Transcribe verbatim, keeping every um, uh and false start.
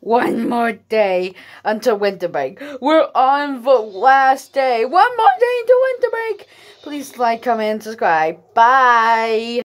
one more day until winter break. We're on the last day. One more day until winter break. Please like, comment, and subscribe. Bye.